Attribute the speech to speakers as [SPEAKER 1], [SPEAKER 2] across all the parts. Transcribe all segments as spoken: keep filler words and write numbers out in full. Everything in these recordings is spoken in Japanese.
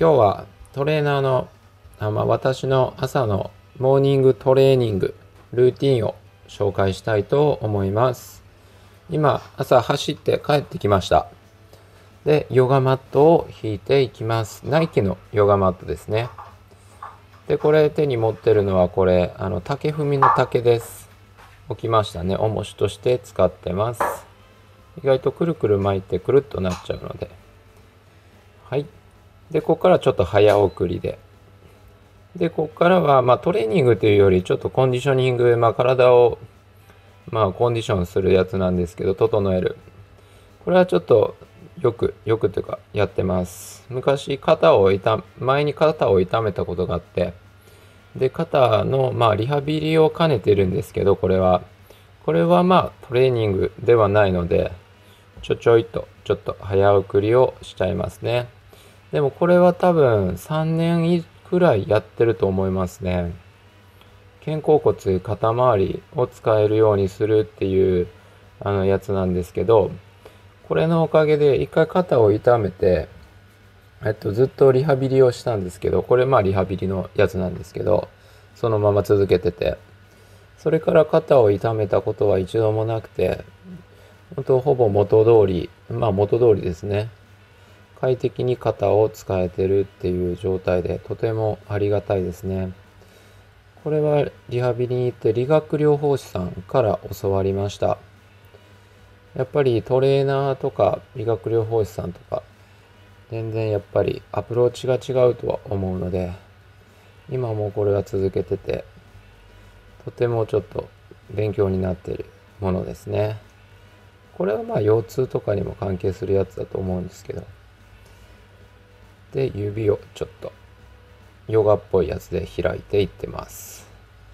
[SPEAKER 1] 今日はトレーナーのあ、まあ、私の朝のモーニングトレーニングルーティンを紹介したいと思います。今朝走って帰ってきました。でヨガマットを引いていきます。ナイキのヨガマットですね。でこれ手に持ってるのはこれあの竹踏みの竹です。置きましたね。重しとして使ってます。意外とくるくる巻いてくるっとなっちゃうので、はい。でここからちょっと早送りででここからはまあトレーニングというよりちょっとコンディショニング、まあ、体をまあコンディションするやつなんですけど、整える。これはちょっとよくよくというかやってます。昔肩を痛前に肩を痛めたことがあって、で肩のまあリハビリを兼ねてるんですけど、これはこれはまあトレーニングではないので、ちょちょいとちょっと早送りをしちゃいますね。でもこれは多分さんねんくらいやってると思いますね。肩甲骨、肩周りを使えるようにするっていうあのやつなんですけど、これのおかげで一回肩を痛めて、えっと、ずっとリハビリをしたんですけど、これまあリハビリのやつなんですけど、そのまま続けてて、それから肩を痛めたことは一度もなくて、本当ほぼ元通り、まあ元通りですね。快適に肩を使えてるっていう状態で、とてもありがたいですね。これはリハビリに行って理学療法士さんから教わりました。やっぱりトレーナーとか理学療法士さんとか全然やっぱりアプローチが違うとは思うので、今もこれは続けててとてもちょっと勉強になっているものですね。これはまあ腰痛とかにも関係するやつだと思うんですけど、で指をちょっとヨガっぽいやつで開いていってます。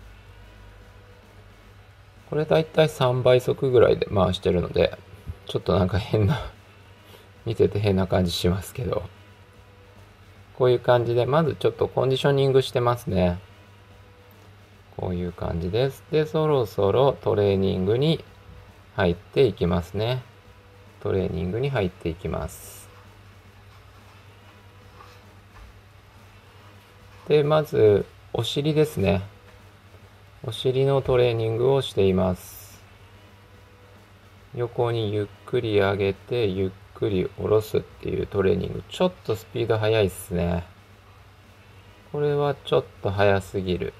[SPEAKER 1] これだいたいさんばい速ぐらいで回してるので、ちょっとなんか変な見てて変な感じしますけど、こういう感じでまずちょっとコンディショニングしてますね。こういう感じです。でそろそろトレーニングに入っていきますね。トレーニングに入っていきます。でまずお尻ですね。お尻のトレーニングをしています。横にゆっくり上げてゆっくり下ろすっていうトレーニング。ちょっとスピード速いっすね。これはちょっと速すぎる。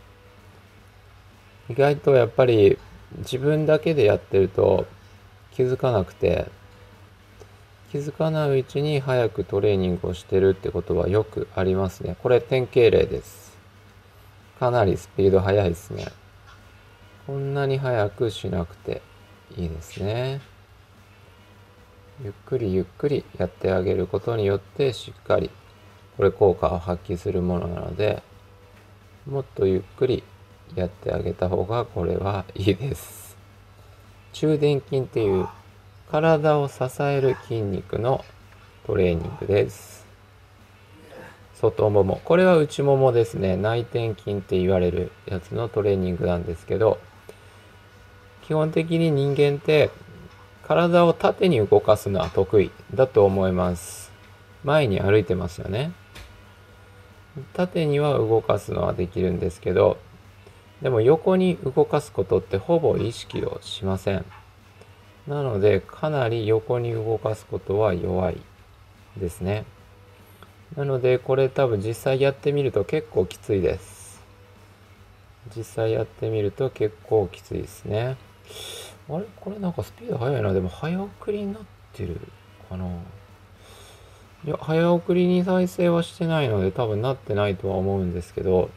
[SPEAKER 1] 意外とやっぱり自分だけでやってると気づかなくて、気づかないうちに早くトレーニングをしてるってことはよくありますね。これ典型例です。かなりスピード速いですね。こんなに速くしなくていいですね。ゆっくりゆっくりやってあげることによってしっかりこれ効果を発揮するものなので、もっとゆっくりやってあげた方がこれはいいです。中殿筋っていう体を支える筋肉のトレーニングです。外もも、これは内ももですね。内転筋って言われるやつのトレーニングなんですけど、基本的に人間って体を縦に動かすのは得意だと思います。前に歩いてますよね。縦には動かすのはできるんですけど、でも横に動かすことってほぼ意識をしません。なのでかなり横に動かすことは弱いですね。なのでこれ多分実際やってみると結構きついです。実際やってみると結構きついですね。あれこれなんかスピード速いな。でも早送りになってるかな。いや早送りに再生はしてないので多分なってないとは思うんですけど、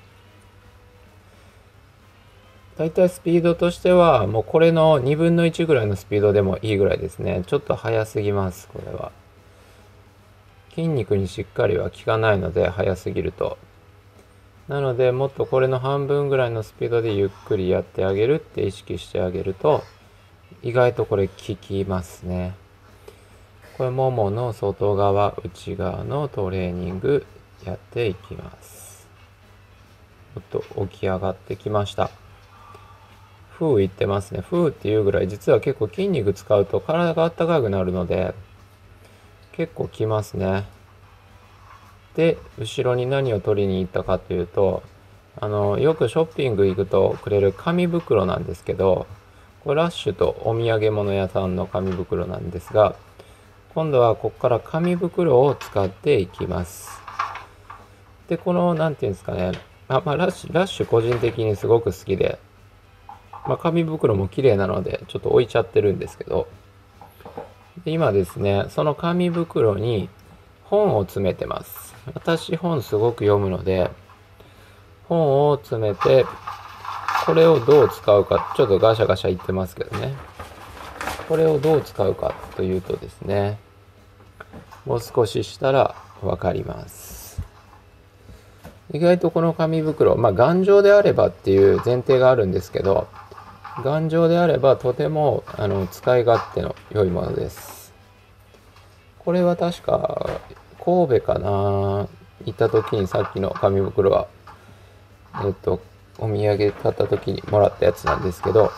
[SPEAKER 1] だいたいスピードとしてはもうこれのにぶんのいちぐらいのスピードでもいいぐらいですね。ちょっと速すぎます。これは筋肉にしっかりは効かないので、速すぎると。なのでもっとこれの半分ぐらいのスピードでゆっくりやってあげるって意識してあげると意外とこれ効きますね。これももの外側内側のトレーニングやっていきます。ちょっと起き上がってきました。ふう言ってますね。ふうっていうぐらい実は結構筋肉使うと体があったかくなるので結構きますね。 で、後ろに何を取りに行ったかというと、あの、よくショッピング行くとくれる紙袋なんですけど、これラッシュとお土産物屋さんの紙袋なんですが、今度はここから紙袋を使っていきます。で、この、なんていうんですかね、あ、まあ、ラッシュ、ラッシュ個人的にすごく好きで、まあ、紙袋も綺麗なので、ちょっと置いちゃってるんですけど、で今ですね、その紙袋に本を詰めてます。私、本すごく読むので、本を詰めて、これをどう使うか、ちょっとガシャガシャ言ってますけどね。これをどう使うかというとですね、もう少ししたらわかります。意外とこの紙袋、まあ頑丈であればっていう前提があるんですけど、頑丈であればとてもあの使い勝手の良いものです。これは確か神戸かな行った時にさっきの紙袋は、えっと、お土産買った時にもらったやつなんですけど、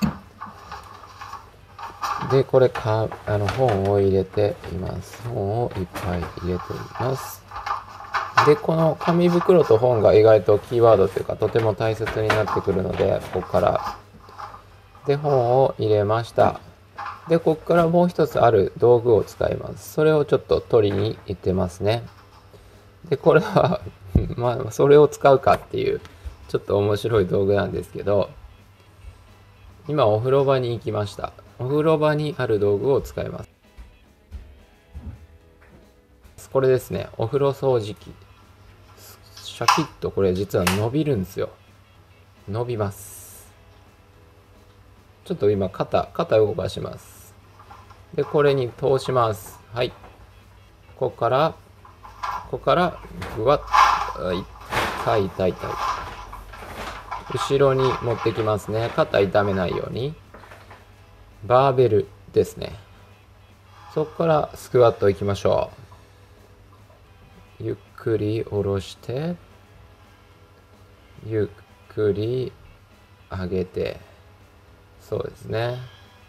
[SPEAKER 1] で、これか、あの、本を入れています。本をいっぱい入れています。で、この紙袋と本が意外とキーワードというか、とても大切になってくるので、ここから。で、本を入れました。で、ここからもう一つある道具を使います。それをちょっと取りに行ってますね。で、これはまあ、それを使うかっていう、ちょっと面白い道具なんですけど、今お風呂場に行きました。お風呂場にある道具を使います。これですね。お風呂掃除機。シャキッとこれ実は伸びるんですよ。伸びます。ちょっと今肩、肩動かします。で、これに通します。はい。ここから、ここから、ぐわっ、痛い痛い痛い。後ろに持ってきますね。肩痛めないように。バーベルですね。そこからスクワットいきましょう。ゆっくり下ろして、ゆっくり上げて、そうですね。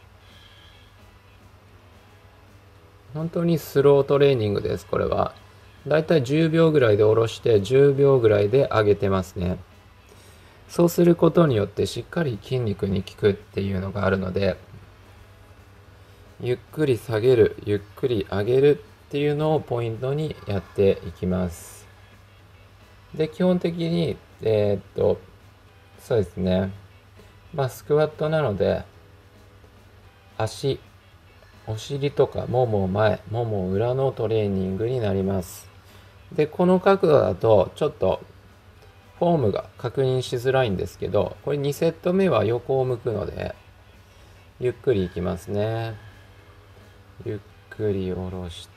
[SPEAKER 1] 本当にスロートレーニングです、これは。だいたいじゅうびょうぐらいで下ろして、じゅうびょうぐらいで上げてますね。そうすることによってしっかり筋肉に効くっていうのがあるので、ゆっくり下げる、ゆっくり上げるっていうのをポイントにやっていきます。で、基本的に、えー、っと、そうですね。まあ、スクワットなので、足、お尻とかもも前、もも裏のトレーニングになります。で、この角度だと、ちょっと、フォームが確認しづらいんですけど、これにセット目は横を向くので、ゆっくりいきますね。ゆっくり下ろして、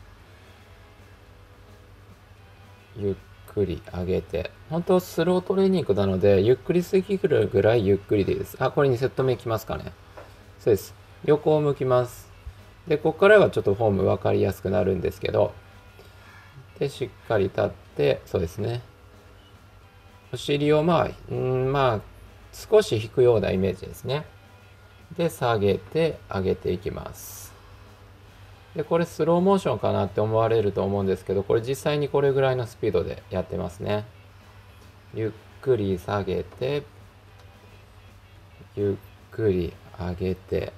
[SPEAKER 1] ゆっくり上げて。本当スロートレーニングなので、ゆっくりすぎるぐらいゆっくりでいいです。あ、これにセット目いきますかね。そうです。横を向きます。で、ここからはちょっとフォーム分かりやすくなるんですけど、で、しっかり立って、そうですね。お尻をまあ、んまあ、少し引くようなイメージですね。で、下げて、上げていきます。で、これスローモーションかなって思われると思うんですけど、これ実際にこれぐらいのスピードでやってますね。ゆっくり下げて、ゆっくり上げて。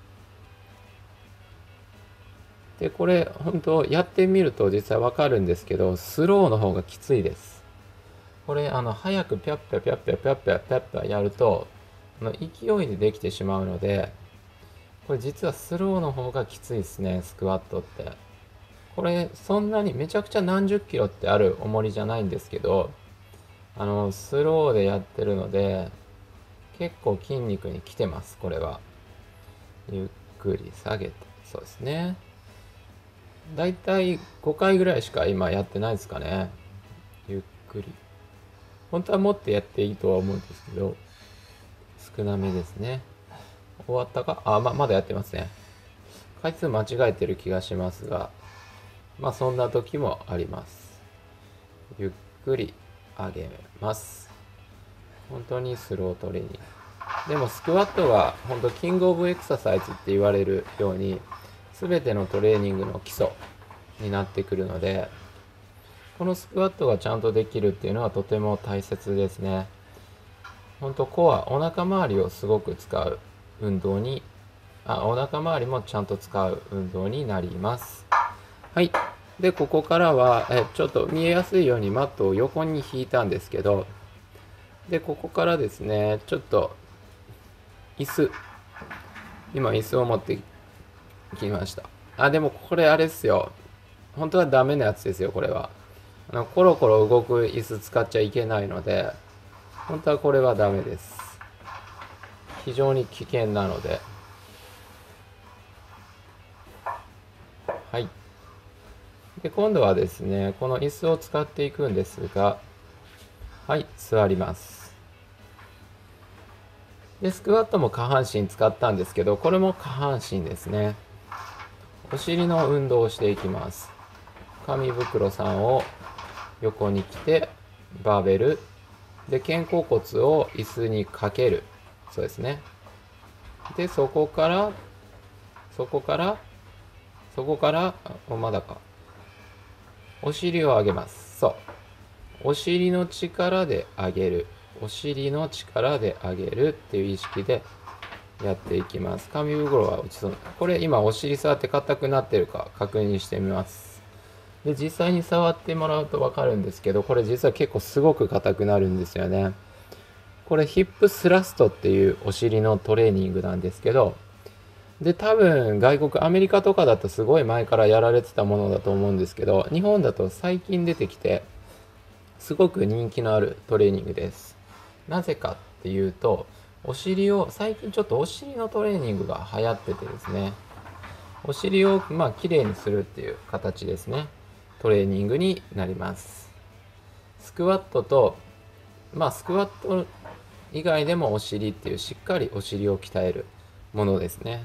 [SPEAKER 1] で、これ本当やってみると実際わかるんですけど、スローの方がきついです。これ、あの、早くぴゃっぴゃぴゃっぴゃぴゃっぴゃぴゃっぴゃやると、あの勢いでできてしまうので、これ実はスローの方がきついですね、スクワットって。これ、そんなにめちゃくちゃ何十キロってある重りじゃないんですけど、あの、スローでやってるので、結構筋肉にきてます、これは。ゆっくり下げて、そうですね。だいたいごかいぐらいしか今やってないですかね。ゆっくり。本当はもっとやっていいとは思うんですけど、少なめですね。終わったかあ、ま、まだやってますね。回数間違えてる気がしますが、まあそんな時もあります。ゆっくり上げます。本当にスロートレーニング。でもスクワットが本当キングオブエクササイズって言われるように、全てのトレーニングの基礎になってくるので、 このスクワットがちゃんとできるっていうのはとても大切ですね。ほんとコア、お腹周りをすごく使う運動に、あ、お腹周りもちゃんと使う運動になります。はい。で、ここからは、えちょっと見えやすいようにマットを横に引いたんですけど、で、ここからですね、ちょっと、椅子、今椅子を持ってきました。あ、でもこれあれですよ。本当はダメなやつですよ、これは。あの、コロコロ動く椅子使っちゃいけないので、本当はこれはダメです。非常に危険なので。はい。で、今度はですね、この椅子を使っていくんですが、はい、座ります。で、スクワットも下半身使ったんですけど、これも下半身ですね。お尻の運動をしていきます。紙袋さんを横に来て、バーベル。で、肩甲骨を椅子にかける。そうですね。で、そこから、そこから、そこから、あ、まだか。お尻を上げます。そう。お尻の力で上げる。お尻の力で上げるっていう意識でやっていきます。紙袋は落ちそうな。これ今お尻触って硬くなってるか確認してみます。で、実際に触ってもらうとわかるんですけど、これ実は結構すごく硬くなるんですよね。これヒップスラストっていうお尻のトレーニングなんですけど、で、多分外国、アメリカとかだとすごい前からやられてたものだと思うんですけど、日本だと最近出てきて、すごく人気のあるトレーニングです。なぜかっていうと、お尻を、最近ちょっとお尻のトレーニングが流行っててですね、お尻をまあ綺麗にするっていう形ですね。トレーニングになります。スクワットと、まあスクワット以外でもお尻っていうしっかりお尻を鍛えるものですね。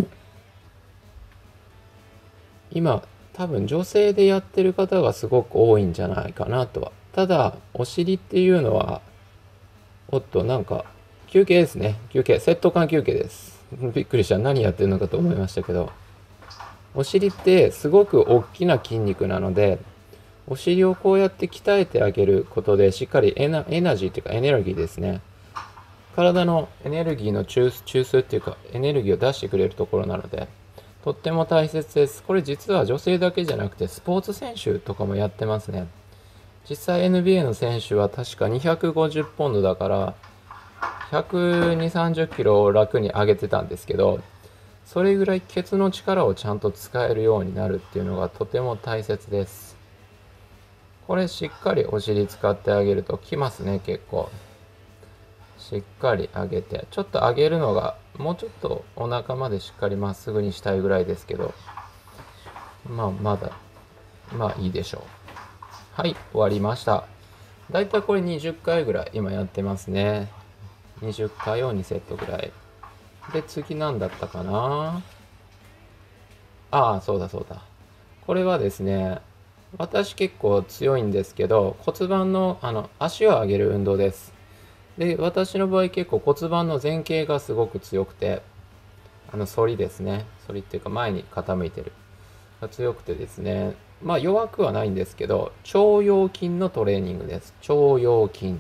[SPEAKER 1] 今多分女性でやってる方がすごく多いんじゃないかなとは。ただお尻っていうのは、おっとなんか休憩ですね。休憩、セット間休憩です。びっくりした。何やってるのかと思いましたけど、お尻ってすごく大きな筋肉なので、お尻をこうやって鍛えてあげることでしっかりエナ、エナジーというかエネルギーですね。体のエネルギーの中中枢っていうかエネルギーを出してくれるところなので、とっても大切です。これ実は女性だけじゃなくてスポーツ選手とかもやってますね。実際 エヌビーエー の選手は確かにひゃくごじゅうポンドだからひゃくにじゅう、さんじゅっキロを楽に上げてたんですけど、それぐらいケツの力をちゃんと使えるようになるっていうのがとても大切です。これしっかりお尻使ってあげるときますね、結構。しっかり上げて、ちょっと上げるのがもうちょっとお腹までしっかりまっすぐにしたいぐらいですけど、まあまだまあいいでしょう。はい、終わりました。だいたいこれにじゅっかいぐらい今やってますね。にじゅっかいをにセットぐらいで、次何だったかな。ああ、そうだそうだ。これはですね、私結構強いんですけど、骨盤のあの足を上げる運動です。で、私の場合結構骨盤の前傾がすごく強くて、あの反りですね。反りっていうか前に傾いてる。が強くてですね。まあ弱くはないんですけど、腸腰筋のトレーニングです。腸腰筋。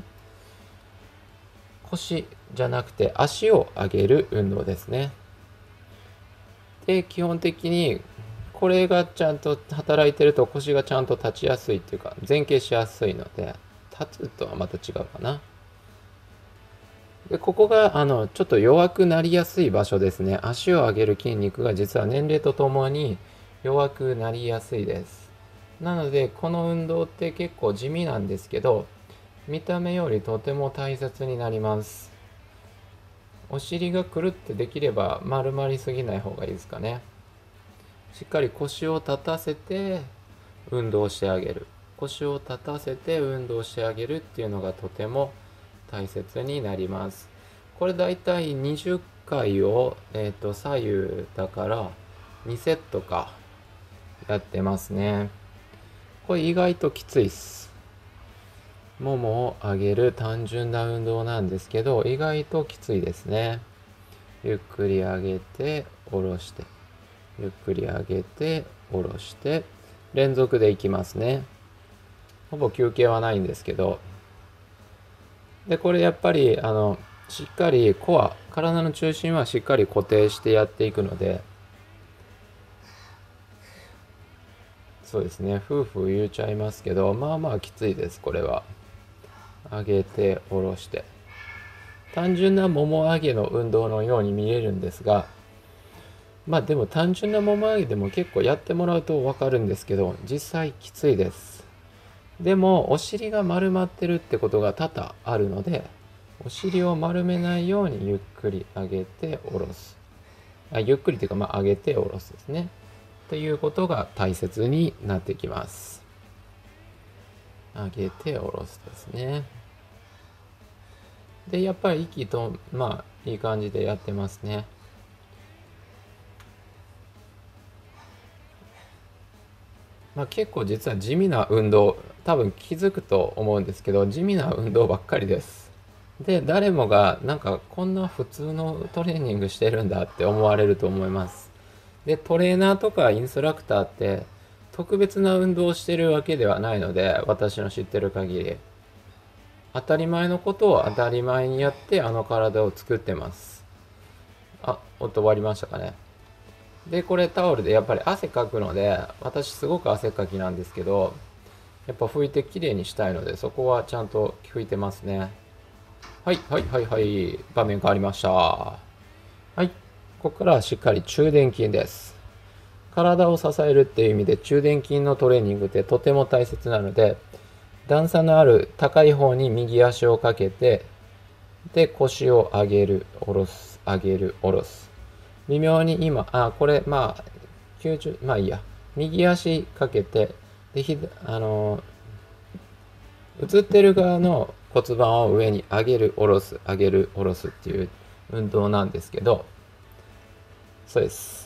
[SPEAKER 1] 腰じゃなくて足を上げる運動ですね。で、基本的にこれがちゃんと働いてると腰がちゃんと立ちやすいっていうか前傾しやすいので、立つとはまた違うかな。で、ここがあのちょっと弱くなりやすい場所ですね。足を上げる筋肉が実は年齢とともに弱くなりやすいです。なのでこの運動って結構地味なんですけど、見た目よりとても大切になります。お尻がくるってできれば丸まりすぎない方がいいですかね。しっかり腰を立たせて運動してあげる。腰を立たせて運動してあげるっていうのがとても大切になります。これだいたいにじゅっかいを、えーと、左右だからにセットかやってますね。これ意外ときついっす。ももを上げる単純な運動なんですけど、意外ときついですね。ゆっくり上げて下ろして、ゆっくり上げて下ろして連続でいきますね。 ほぼ休憩はないんですけど、で、これやっぱり、あの、しっかりコア、体の中心はしっかり固定してやっていくので、そうですね、夫婦言うちゃいますけど、まあまあきついです、これは。上げて、下ろして。単純なもも上げの運動のように見えるんですが、まあでも単純なもも上げでも結構やってもらうとわかるんですけど、実際きついです。でもお尻が丸まってるってことが多々あるので、お尻を丸めないようにゆっくり上げて下ろす。あ、ゆっくりというか、まあ上げて下ろすですね。ということが大切になってきます。上げて下ろすですね。で、やっぱり息と、まあいい感じでやってますね。まあ、結構実は地味な運動、多分気づくと思うんですけど、地味な運動ばっかりです。で、誰もがなんかこんな普通のトレーニングしてるんだって思われると思います。で、トレーナーとかインストラクターって特別な運動をしてるわけではないので、私の知ってる限り。当たり前のことを当たり前にやってあの体を作ってます。あ、音終わりましたかね。で、これタオルでやっぱり汗かくので、私すごく汗かきなんですけど、やっぱ拭いてきれいにしたいので、そこはちゃんと拭いてますね。はい、はい、はい、はい。場面変わりました。はい。ここからはしっかり中殿筋です。体を支えるっていう意味で中殿筋のトレーニングってとても大切なので、段差のある高い方に右足をかけて、で、腰を上げる、下ろす、上げる、下ろす。微妙に今、あ、これ、まあ、きゅうじゅう、まあいいや。右足かけて、で、ひあのー、映ってる側の骨盤を上に上げる、下ろす、上げる、下ろすっていう運動なんですけど、そうです。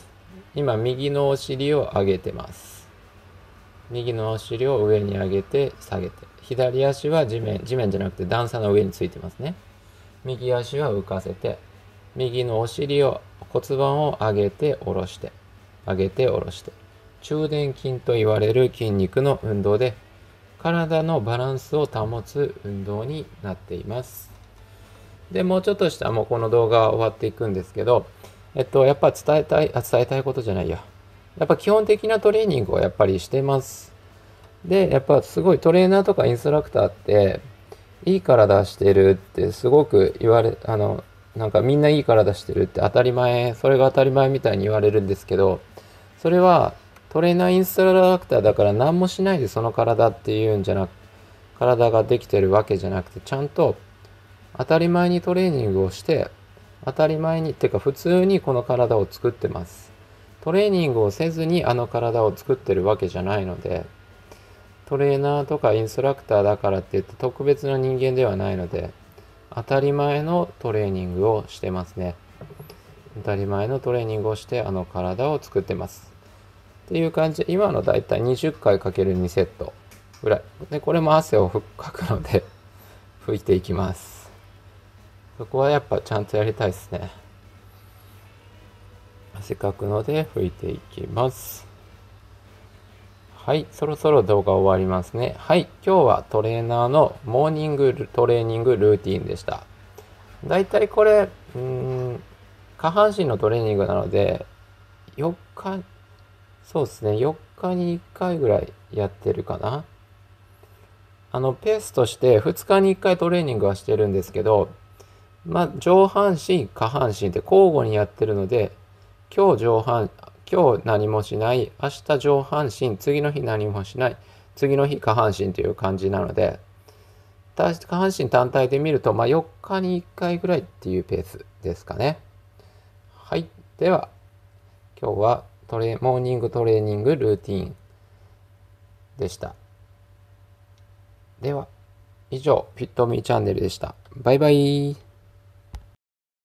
[SPEAKER 1] 今、右のお尻を上げてます。右のお尻を上に上げて、下げて。左足は地面、地面じゃなくて段差の上についてますね。右足は浮かせて、右のお尻を、骨盤を上げて下ろして、上げて下ろして。中殿筋と言われる筋肉の運動で、体のバランスを保つ運動になっています。で、もうちょっとしたらもうこの動画は終わっていくんですけど、えっと、やっぱ伝えたい、あ、伝えたいことじゃないや。やっぱ基本的なトレーニングをやっぱりしてます。で、やっぱすごいトレーナーとかインストラクターって、いい体してるってすごく言われ、あの、なんかみんないい体してるって当たり前、それが当たり前みたいに言われるんですけど、それはトレーナーインストラクターだから何もしないでその体っていうんじゃなく、体ができてるわけじゃなくて、ちゃんと当たり前にトレーニングをして、当たり前に、ってか普通にこの体を作ってます。トレーニングをせずにあの体を作ってるわけじゃないので、トレーナーとかインストラクターだからって言って特別な人間ではないので、当たり前のトレーニングをしてますね。当たり前のトレーニングをしてあの体を作ってます。っていう感じで、今のだいたいにじゅっかいかけるにセットぐらい。で、これも汗をかくので拭いていきます。そこはやっぱちゃんとやりたいですね。汗かくので拭いていきます。はい、そろそろ動画終わりますね。はい、今日はトレーナーのモーニングトレーニングルーティンでした。だいたいこれ、うーん、下半身のトレーニングなので、よっか、そうですね、よっかにいっかいぐらいやってるかな。あの、ペースとしてふつかにいっかいトレーニングはしてるんですけど、まあ、上半身、下半身って交互にやってるので、今日上半、今日何もしない、明日上半身、次の日何もしない、次の日下半身という感じなので、下半身単体で見ると、まあ、よっかにいっかいぐらいっていうペースですかね。はい。では、今日はトレモーニングトレーニングルーティンでした。では、以上、フィットミーチャンネルでした。バイバイ。